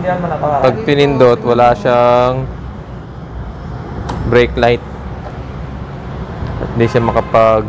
pag pinindot, wala siyang brake light. At hindi siya makapag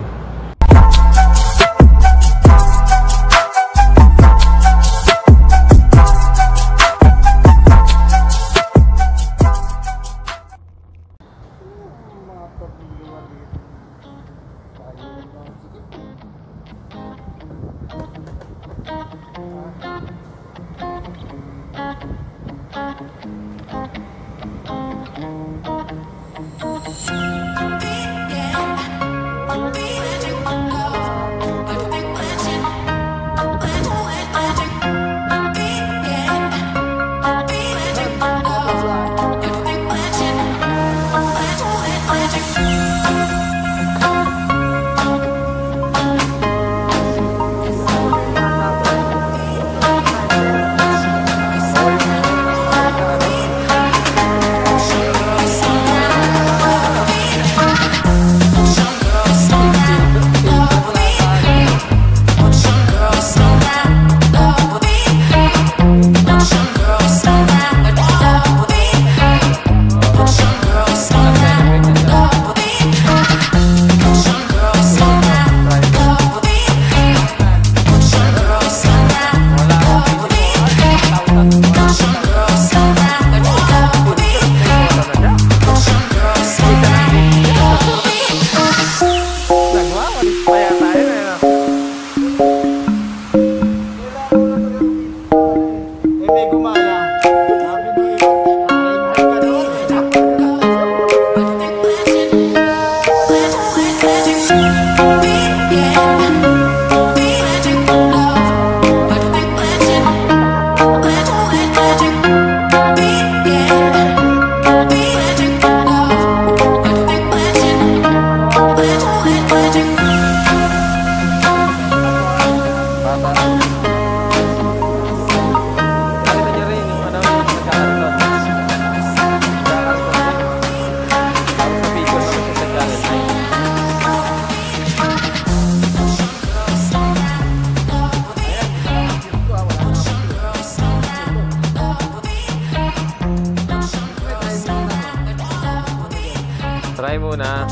try muna.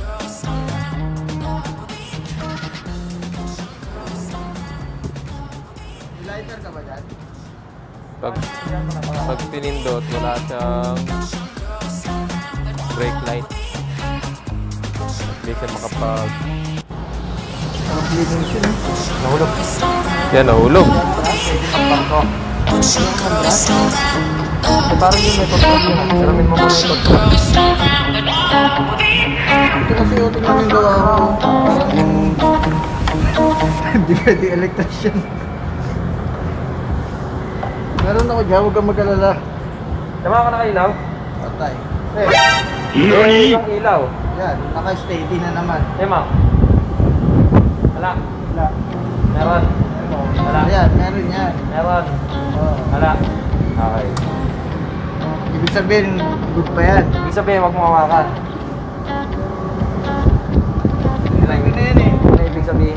Lighter ka ba dyan? Pag pinindot, wala siyang brake light. Hindi siya makapag... Nahulog. Yan, nahulog. Parang yung may pagpapalito. Saramin mo muna yung pagpapalito. Ito kasi yung tingnan yung gawa ko. Hindi pwede electrician. Meron ako dyan, huwag kang mag-alala. Tama ka na ilaw? Patay. Yung ilaw. Yan, naka-steady na naman. Tama. Wala. Wala. Meron. Wala. Ayan, meron yan. Meron. Oo. Wala. Okay. Ibig sabihin, good pa yan. Ibig sabihin, huwag mo hawakan. Hindi lang yun na yan eh. Ano ibig sabihin?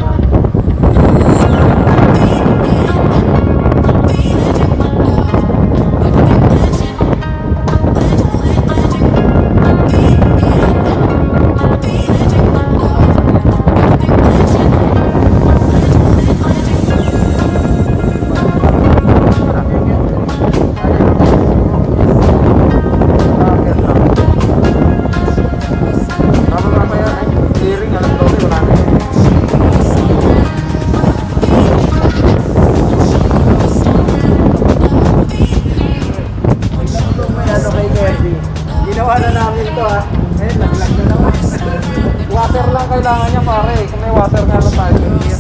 Ginawa na namin ito ha. Ngayon, naglag na naman. Water lang kailangan niya pare. Kung may water nga lang tayo.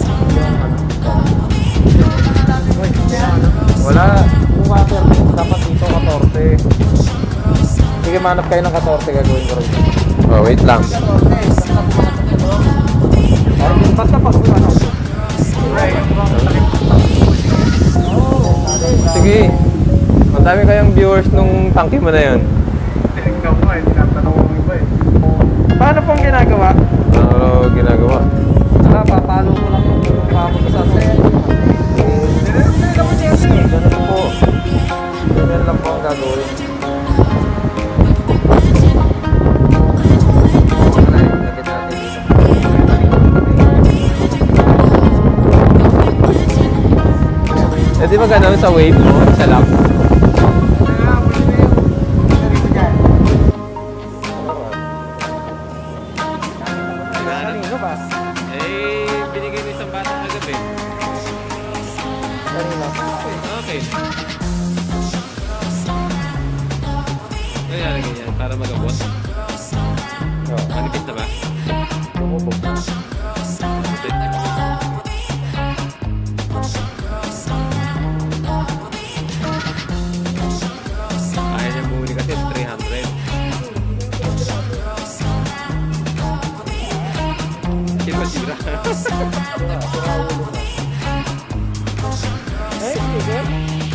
Wala. Yung water dapat dito 14. Sige, manap kayo ng 14 gagawin ko rin. Oh, wait lang. Basta pag ano. Sige. Madami kayong viewers nung tangki mo na yun. Tinignan mo eh, tinatanong mo iba eh. Paano pong ginagawa? Ano ginagawa? Wala, papalo mo lang yung pamo sa set. Ganun po. Ganun lang po. bago yun. Eh di ba gano'n sa wave mo? Isa lang? Kanino ba? Eh, binigay mo isang batang kagabi. Kanino? Okay. Ano nalagay yan? Para magabot? Oo. Manipis na ba? Bumubog. Kaya niya bumuli kasi 300. Sira-sira. Eh, sticker?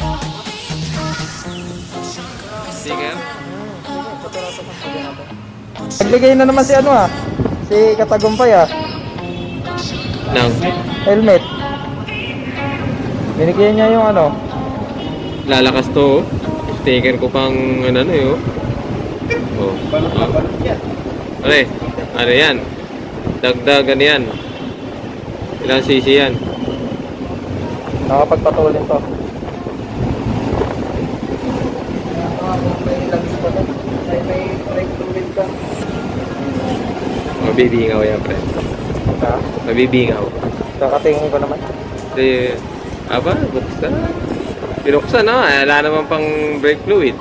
Sticker? Nagbigay na naman si ano ah. Si Katagumpay ah. Nang? Helmet. Binigyan niya yung ano. Lalakas to. Sticker ko pang ano yun. Oh. Ano ano yan? Dagdagan yan. Ilang cc yan? Nakapagpatulin to. Mabibingaw yan, pre. Ha? Mabibingaw. Kakatingin ko naman. Kasi, buksan. Pinuksan na. Wala naman pang brake fluid.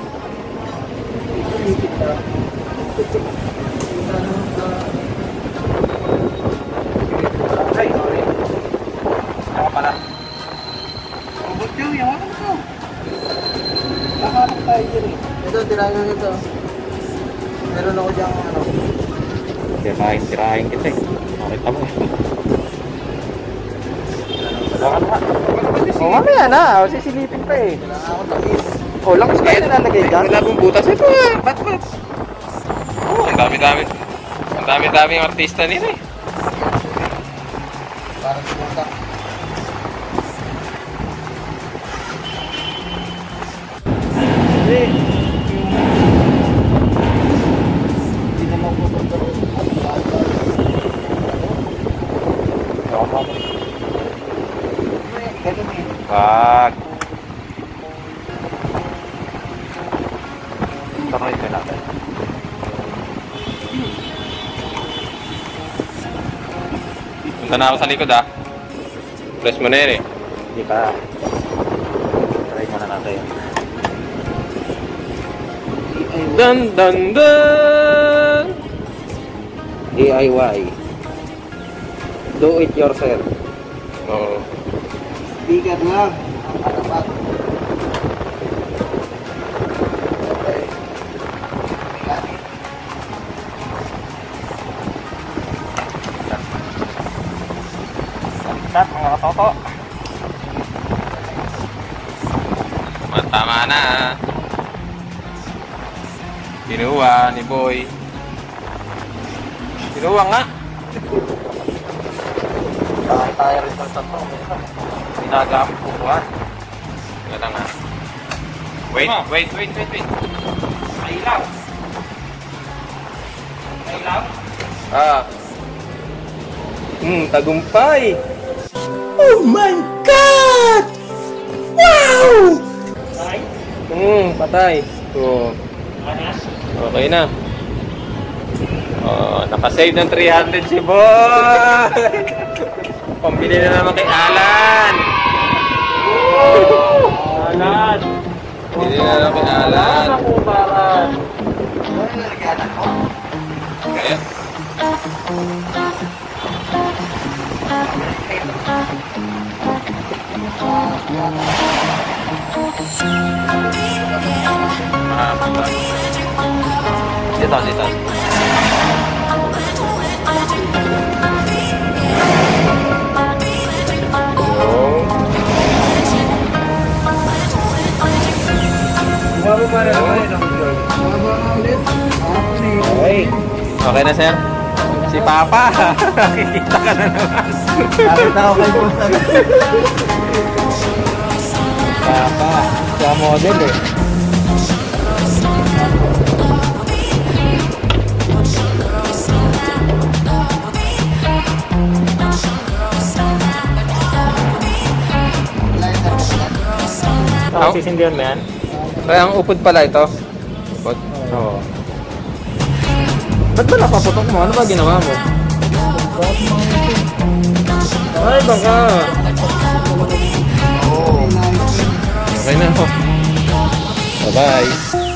Ay, sorry. Saka pala. Ubot yung yawan ko. Nakakalak tayo dyan eh. Ito, tirahin ito. Meron ako dyan ano. Tirahin kita eh. Makita mo eh. O mamaya na, sisilipin pa eh. Kailangan ako takis. O, langis pa yun nalalagay dyan? Wala pong butas ito eh. Ba't? Oh, ang dami-dami. Ang dami-dami yung artista nila eh. Parang sumunta. Hindi naman po ba ito? Wag. Takay ka natin. Punta na ako sa likod ah. Press mo na yun eh. Hindi pa. Try muna natin. Dun dun dun! DIY. Do it yourself. Oo. Speaker lang. Arapat. Salitat mga katoto. Tama na. Kinuha ni Boy. Kinuha nga. Tayo rin sa tatlo. Pinagamit ko ba? Wala nga. Wait. Mailaw. Mailaw? Ah. Tagumpay. Oh my God! Wow! Patay. So, okay na. Nakasave ng 300 si Boy. Pambili na naman kay Alan. Alan! Pambili na naman kay Alan. Ako, Alan! Ano nalagyan ako? Kaya? Dito. Okay na, sir? Si Papa. Nakikita ka na naman. Nakita ko kay Boss. Papa. Sa model eh. Ang- sisindihan mo yan? Kaya ang upod pala ito. Upod? Oo. Ba't ba napaputok mo? Ano ba ginawa mo? Ay, baka. Okay na ako. Bye-bye.